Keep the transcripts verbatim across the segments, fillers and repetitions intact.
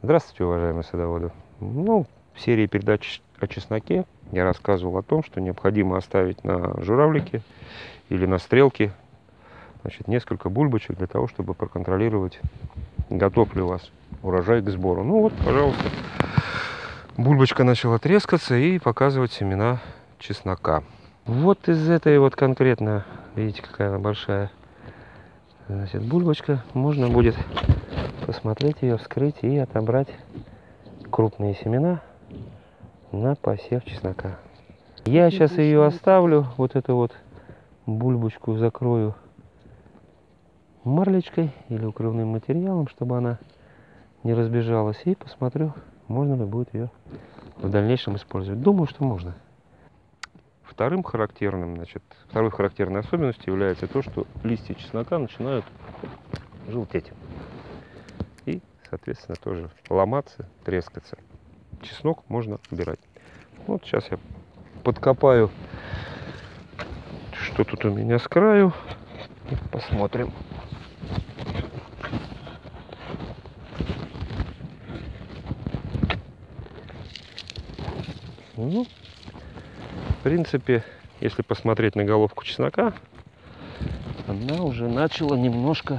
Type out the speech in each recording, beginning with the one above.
Здравствуйте, уважаемые садоводы. Ну, в серии передач о чесноке я рассказывал о том, что необходимо оставить на журавлике или на стрелке, значит, несколько бульбочек для того, чтобы проконтролировать, готов ли у вас урожай к сбору. Ну вот, пожалуйста, бульбочка начала трескаться и показывать семена чеснока. Вот из этой вот конкретно, видите, какая она большая, значит, бульбочка, можно будет посмотреть ее, вскрыть и отобрать крупные семена на посев чеснока. Я сейчас ее оставлю, вот эту вот бульбочку закрою марлечкой или укрывным материалом, чтобы она не разбежалась, и посмотрю, можно ли будет ее в дальнейшем использовать. Думаю, что можно. Вторым характерным, значит, второй характерной особенностью является то, что листья чеснока начинают желтеть и, соответственно, тоже ломаться, трескаться. Чеснок можно убирать. Вот сейчас я подкопаю, что тут у меня с краю, и посмотрим. Ну, в принципе, если посмотреть на головку чеснока, она уже начала немножко...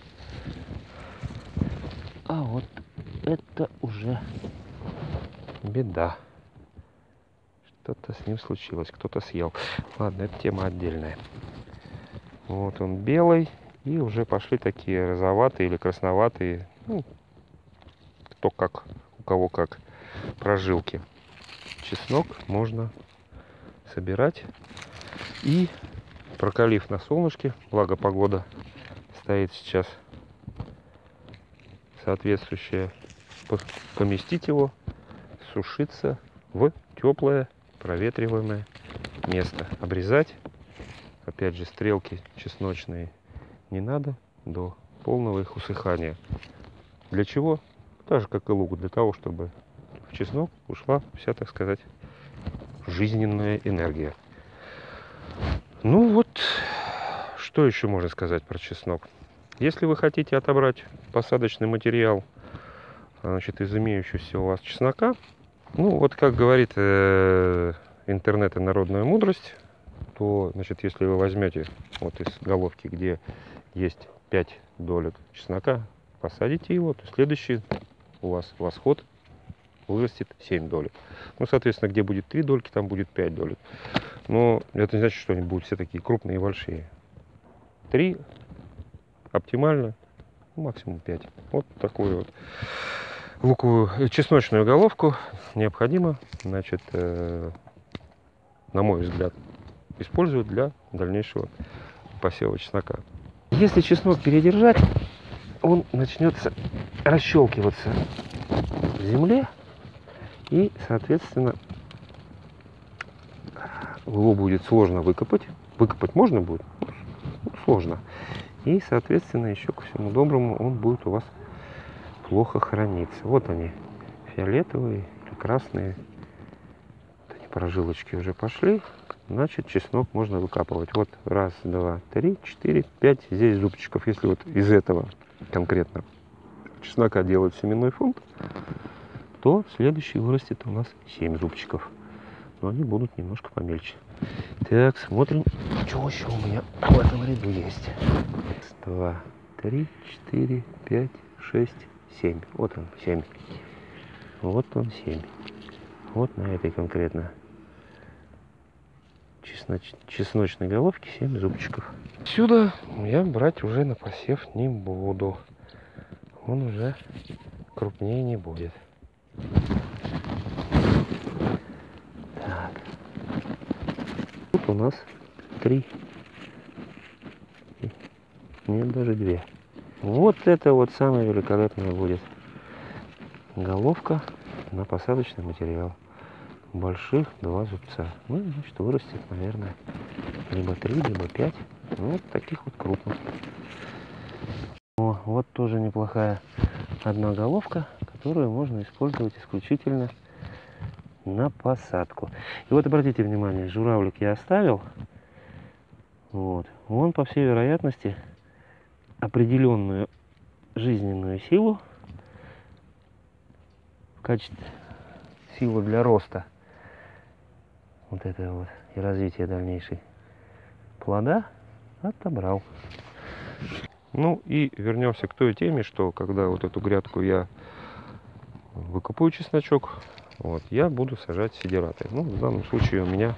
А вот это уже беда. Что-то с ним случилось, кто-то съел. Ладно, это тема отдельная. Вот он белый, и уже пошли такие розоватые или красноватые, ну, кто как, у кого как, прожилки. Чеснок можно собирать и, прокалив на солнышке, благо погода стоит сейчас соответствующая, поместить его, сушиться в теплое проветриваемое место. Обрезать, опять же, стрелки чесночные не надо до полного их усыхания. Для чего? Так же, как и лук, для того, чтобы в чеснок ушла вся, так сказать, жизненная энергия. Ну вот, что еще можно сказать про чеснок? Если вы хотите отобрать посадочный материал, значит, из имеющегося у вас чеснока, ну вот, как говорит э, интернет и народная мудрость, то, значит, если вы возьмете вот из головки, где есть пять долек чеснока, посадите его, то следующий у вас восход вырастет семь долек. Ну, соответственно, где будет три дольки, там будет пять долек. Но это не значит, что они будут все такие крупные и большие. три оптимально, максимум пять. Вот такую вот луковую чесночную головку необходимо, значит, э, на мой взгляд, использовать для дальнейшего посева чеснока. Если чеснок передержать, он начнет расщелкиваться в земле, и, соответственно, его будет сложно выкопать. Выкопать можно будет, но сложно. И, соответственно, еще ко всему доброму, он будет у вас плохо храниться. Вот они, фиолетовые или красные. Вот они, прожилочки уже пошли. Значит, чеснок можно выкапывать. Вот раз, два, три, четыре, пять. Здесь зубчиков. Если вот из этого конкретно чеснока делать семенной фонд, то следующий вырастет у нас семь зубчиков. Но они будут немножко помельче. Так, смотрим, что еще у меня в этом ряду есть. Два, три, четыре, пять, шесть, семь. Вот он, семь. Вот он, семь. Вот на этой конкретно чесноч... чесночной головке семь зубчиков. Отсюда я брать уже на посев не буду. Он уже крупнее не будет. Так. Тут у нас три. Нет, даже две. Вот это вот самая великолепная будет головка на посадочный материал. Больших два зубца. Ну, значит, вырастет, наверное, либо три, либо пять. Ну, вот таких вот крупных. О, вот тоже неплохая одна головка, которую можно использовать исключительно на посадку. И вот обратите внимание, журавлик я оставил. Вот. Он, по всей вероятности, определенную жизненную силу качество, силу для роста вот это вот и развития дальнейшей плода отобрал. Ну и вернемся к той теме, что когда вот эту грядку я выкопаю чесночок, вот, я буду сажать сидираты. Ну, в данном случае у меня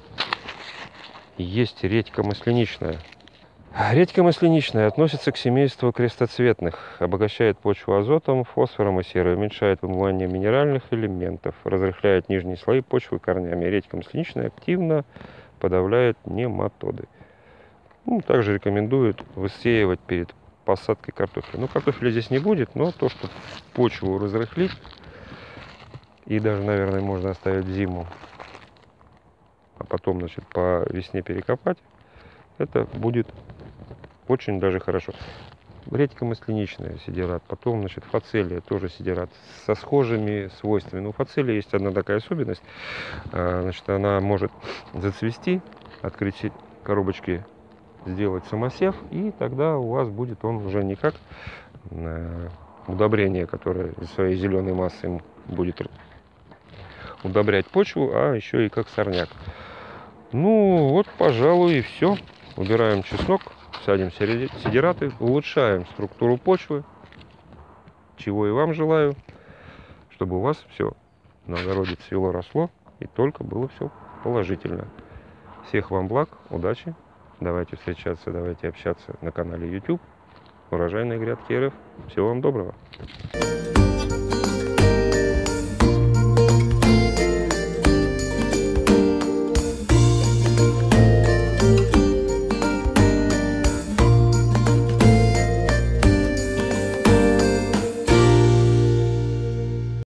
есть редька масляничная. Редька масляничная относится к семейству крестоцветных, обогащает почву азотом, фосфором и серой, уменьшает вымывание минеральных элементов, разрыхляет нижние слои почвы корнями. Редька масляничная активно подавляет нематоды. Ну, также рекомендуют высеивать перед посадкой картофеля. Ну, картофеля здесь не будет, но то, что почву разрыхлить, и даже, наверное, можно оставить зиму, а потом, значит, по весне перекопать, это будет очень даже хорошо. Редька масляничная сидират, потом, значит, фацелия тоже сидират со схожими свойствами. Но у фацелии есть одна такая особенность, значит, она может зацвести, открыть коробочки, сделать самосев, и тогда у вас будет он уже не как удобрение, которое своей зеленой массой будет удобрять почву, а еще и как сорняк. Ну вот, пожалуй, и все. Убираем чеснок, садим сидираты, улучшаем структуру почвы, чего и вам желаю, чтобы у вас все на огороде цвело, росло и только было все положительно. Всех вам благ, удачи, давайте встречаться, давайте общаться на канале YouTube Урожайные Грядки РФ. Всего вам доброго.